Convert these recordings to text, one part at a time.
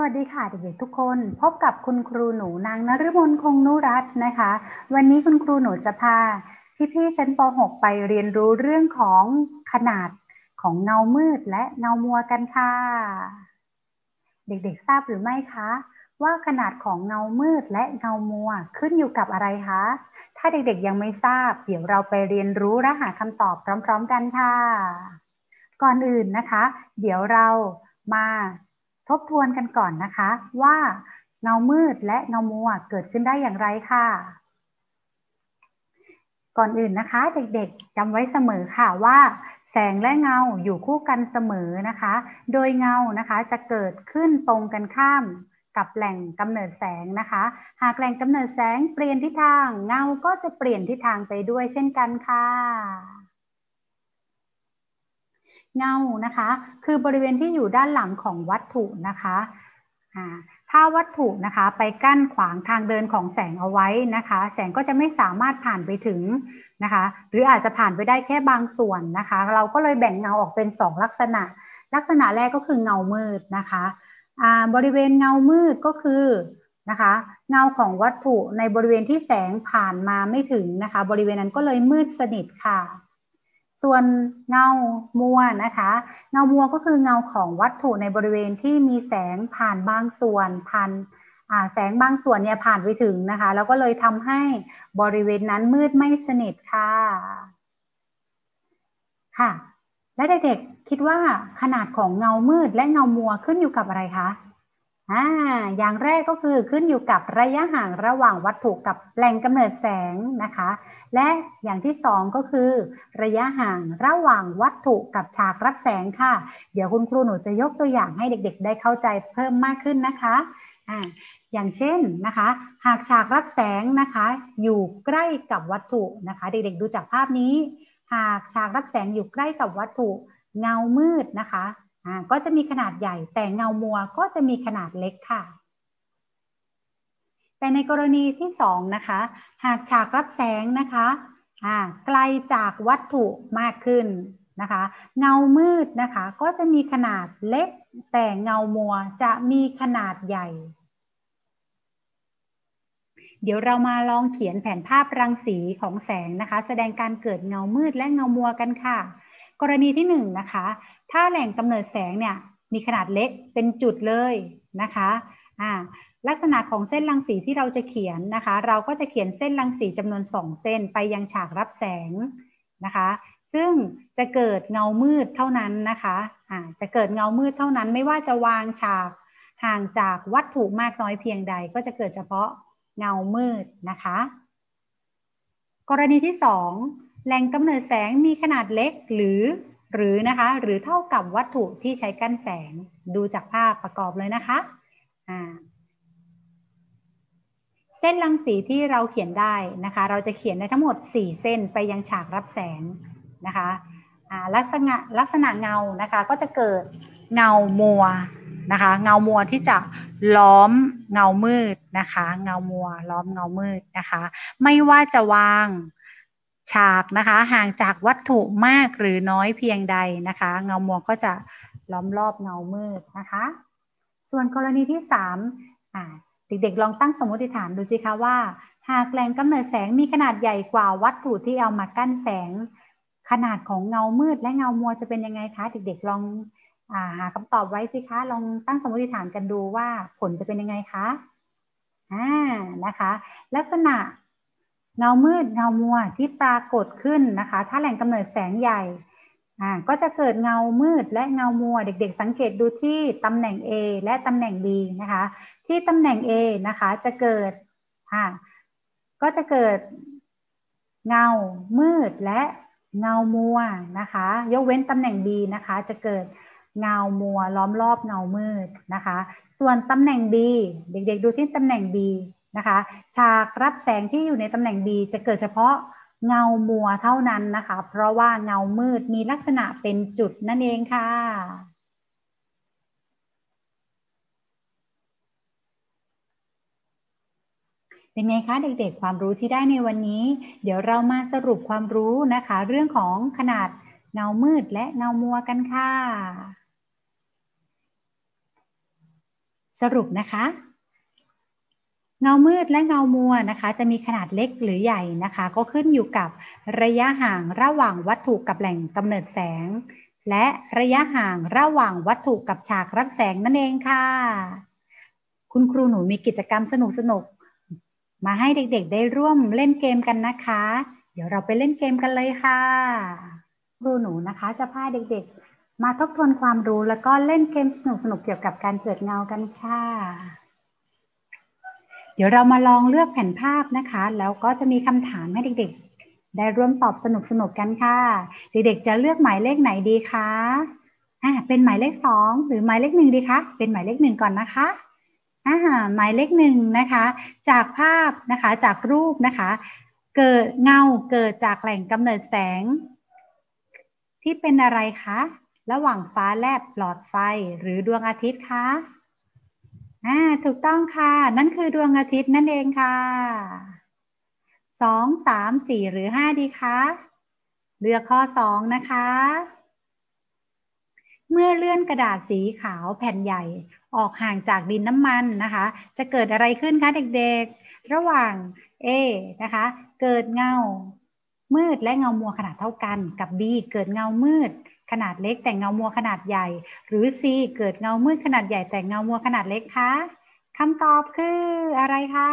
วัสดีค่ะเด็กๆทุกคนพบกับคุณครูหนูนางนฤมลคงนุรัตน์นะคะวันนี้คุณครูหนูจะพาพี่ๆชั้นป .6 ไปเรียนรู้เรื่องของขนาดของเงามืดและเงามัวกันค่ะเด็กๆทราบหรือไม่คะว่าขนาดของเงามืดและเงามัวขึ้นอยู่กับอะไรคะถ้าเด็กๆยังไม่ทราบเดี๋ยวเราไปเรียนรู้และหาคำตอบพร้อมๆกันค่ะก่อนอื่นนะคะเดี๋ยวเรามาทบทวนกันก่อนนะคะว่าเงามืดและเงามัวเกิดขึ้นได้อย่างไรค่ะก่อนอื่นนะคะเด็กๆจำไว้เสมอค่ะว่าแสงและเงาอยู่คู่กันเสมอนะคะโดยเงานะคะจะเกิดขึ้นตรงกันข้ามกับแหล่งกำเนิดแสงนะคะหากแหล่งกำเนิดแสงเปลี่ยนทิศทางเงาก็จะเปลี่ยนทิศทางไปด้วยเช่นกันค่ะเงานะคะคือบริเวณที่อยู่ด้านหลังของวัตถุนะคะถ้าวัตถุนะคะไปกั้นขวางทางเดินของแสงเอาไว้นะคะแสงก็จะไม่สามารถผ่านไปถึงนะคะหรืออาจจะผ่านไปได้แค่บางส่วนนะคะเราก็เลยแบ่งเงาออกเป็น2ลักษณะลักษณะแรกก็คือเงามืดนะคะบริเวณเงามืดก็คือนะคะเงาของวัตถุในบริเวณที่แสงผ่านมาไม่ถึงนะคะบริเวณนั้นก็เลยมืดสนิทค่ะส่วนเงามัวนะคะเงามัวก็คือเงาของวัตถุในบริเวณที่มีแสงผ่านบางส่วนผ่านแสงบางส่วนเนี่ยผ่านไปถึงนะคะแล้วก็เลยทำให้บริเวณนั้นมืดไม่สนิทค่ะค่ะและเด็กๆคิดว่าขนาดของเงามืดและเงามัวขึ้นอยู่กับอะไรคะอย่างแรกก็คือขึ้นอยู่กับระยะห่างระหว่างวัตถุกับแหล่งกำเนิดแสงนะคะและอย่างที่สองก็คือระยะห่างระหว่างวัตถุกับฉากรับแสงค่ะเดี๋ยวคุณครูหนูจะยกตัวอย่างให้เด็กๆได้เข้าใจเพิ่มมากขึ้นนะคะอย่างเช่นนะคะหากฉากรับแสงนะคะอยู่ใกล้กับวัตถุนะคะเด็กๆดูจากภาพนี้หากฉากรับแสงอยู่ใกล้กับวัตถุเงามืดนะคะก็จะมีขนาดใหญ่แต่เงามัวก็จะมีขนาดเล็กค่ะแต่ในกรณีที่2นะคะหากฉากรับแสงนะคะไกลจากวัตถุมากขึ้นนะคะเงามืดนะคะก็จะมีขนาดเล็กแต่เงามัวจะมีขนาดใหญ่เดี๋ยวเรามาลองเขียนแผนภาพรังสีของแสงนะคะแสดงการเกิดเงามืดและเงามัวกันค่ะกรณีที่1นะคะถ้าแหล่งกำเนิดแสงเนี่ยมีขนาดเล็กเป็นจุดเลยนะคะลักษณะของเส้นรังสีที่เราจะเขียนนะคะเราก็จะเขียนเส้นรังสีจำนวน2เส้นไปยังฉากรับแสงนะคะซึ่งจะเกิดเงามืดเท่านั้นนะคะจะเกิดเงามืดเท่านั้นไม่ว่าจะวางฉากห่างจากวัตถุมากน้อยเพียงใดก็จะเกิดเฉพาะเงามืดนะคะกรณีที่2แหล่งกำเนิดแสงมีขนาดเล็กหรือนะคะหรือเท่ากับวัตถุที่ใช้กั้นแสงดูจากภาพประกอบเลยนะคะเส้นรังสีที่เราเขียนได้นะคะเราจะเขียนได้ทั้งหมด4เส้นไปยังฉากรับแสงนะคะลักษณะเงานะคะก็จะเกิดเงามัวนะคะเงามัวที่จะล้อมเงามืดนะคะเงามัวล้อมเงามืดนะคะไม่ว่าจะวางฉากนะคะห่างจากวัตถุมากหรือน้อยเพียงใดนะคะเงามัวก็จะล้อมรอบเงามืดนะคะส่วนกรณีที่3เด็กๆลองตั้งสมมติฐานดูสิคะว่าหากแหล่งกำเนิดแสงมีขนาดใหญ่กว่าวัตถุที่เอามากั้นแสงขนาดของเงามืดและเงามัวจะเป็นยังไงคะเด็กๆลองหาคำตอบไว้สิคะลองตั้งสมมติฐานกันดูว่าผลจะเป็นยังไงคะนะคะลักษณะเงามืดเงามัวที่ปรากฏขึ้นนะคะถ้าแหล่งกำเนิดแสงใหญ่ก็จะเกิดเงามืดและเงามัวเด็กๆสังเกตดูที่ตำแหน่ง A และตำแหน่ง B นะคะที่ตำแหน่ง A นะคะจะเกิดก็จะเกิดเงามืดและเงามัวนะคะยกเว้นตำแหน่ง B นะคะจะเกิดเงามัวล้อมรอบเงามืดนะคะส่วนตำแหน่ง B เด็กๆดูที่ตำแหน่ง B นะคะฉากรับแสงที่อยู่ในตำแหน่ง B จะเกิดเฉพาะเงามัวเท่านั้นนะคะเพราะว่าเงามืดมีลักษณะเป็นจุดนั่นเองค่ะเป็นไงคะเด็กๆความรู้ที่ได้ในวันนี้เดี๋ยวเรามาสรุปความรู้นะคะเรื่องของขนาดเงามืดและเงามัวกันค่ะสรุปนะคะเงามืดและเงามัวนะคะจะมีขนาดเล็กหรือใหญ่นะคะก็ขึ้นอยู่กับระยะห่างระหว่างวัตถุกับแหล่งกำเนิดแสงและระยะห่างระหว่างวัตถุกับฉากรับแสงนั่นเองค่ะคุณครูหนูมีกิจกรรมสนุกๆมาให้เด็กๆได้ร่วมเล่นเกมกันนะคะเดี๋ยวเราไปเล่นเกมกันเลยค่ะครูหนูนะคะจะพาเด็กๆมาทบทวนความรู้แล้วก็เล่นเกมสนุกๆเกี่ยวกับการเกิดเงากันค่ะเดี๋ยวเรามาลองเลือกแผ่นภาพนะคะแล้วก็จะมีคำถามให้เด็กๆได้ร่วมตอบสนุกๆกันค่ะเด็กๆจะเลือกหมายเลขไหนดีคะเป็นหมายเลข2หรือหมายเลข1ดีคะเป็นหมายเลข1ก่อนนะคะหมายเลข1นะคะจากภาพนะคะจากรูปนะคะเกิดเงาเกิดจากแหล่งกำเนิดแสงที่เป็นอะไรคะระหว่างฟ้าแลบหลอดไฟหรือดวงอาทิตย์คะถูกต้องค่ะนั่นคือดวงอาทิตย์นั่นเองค่ะ2 3 4หรือ5ดีคะเลือกข้อ2นะคะเมื่อเลื่อนกระดาษสีขาวแผ่นใหญ่ออกห่างจากดินน้ำมันนะคะจะเกิดอะไรขึ้นคะเด็กๆระหว่าง A นะคะเกิดเงามืดและเงามัวขนาดเท่ากันกับ B เกิดเงามืดขนาดเล็กแต่เงามัวขนาดใหญ่หรือ C เกิดเงามืดขนาดใหญ่แต่เงามัวขนาดเล็กคะคำตอบคืออะไรคะ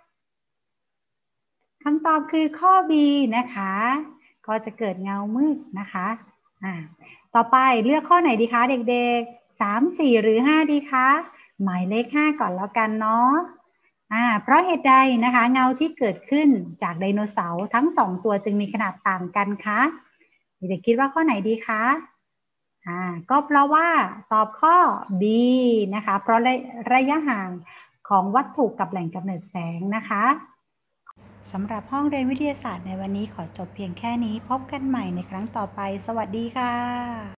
คำตอบคือข้อ B นะคะก็จะเกิดเงามืดนะคะต่อไปเลือกข้อไหนดีคะเด็กๆ3 4หรือ5ดีคะหมายเลข5ก่อนแล้วกันเนาะเพราะเหตุใดนะคะเงาที่เกิดขึ้นจากไดโนเสาร์ทั้ง2ตัวจึงมีขนาดต่างกันคะเด็กๆคิดว่าข้อไหนดีคะก็เพราะว่าตอบข้อ B นะคะเพราะระยะห่างของวัตถุกับแหล่งกำเนิดแสงนะคะสำหรับห้องเรียนวิทยาศาสตร์ในวันนี้ขอจบเพียงแค่นี้พบกันใหม่ในครั้งต่อไปสวัสดีค่ะ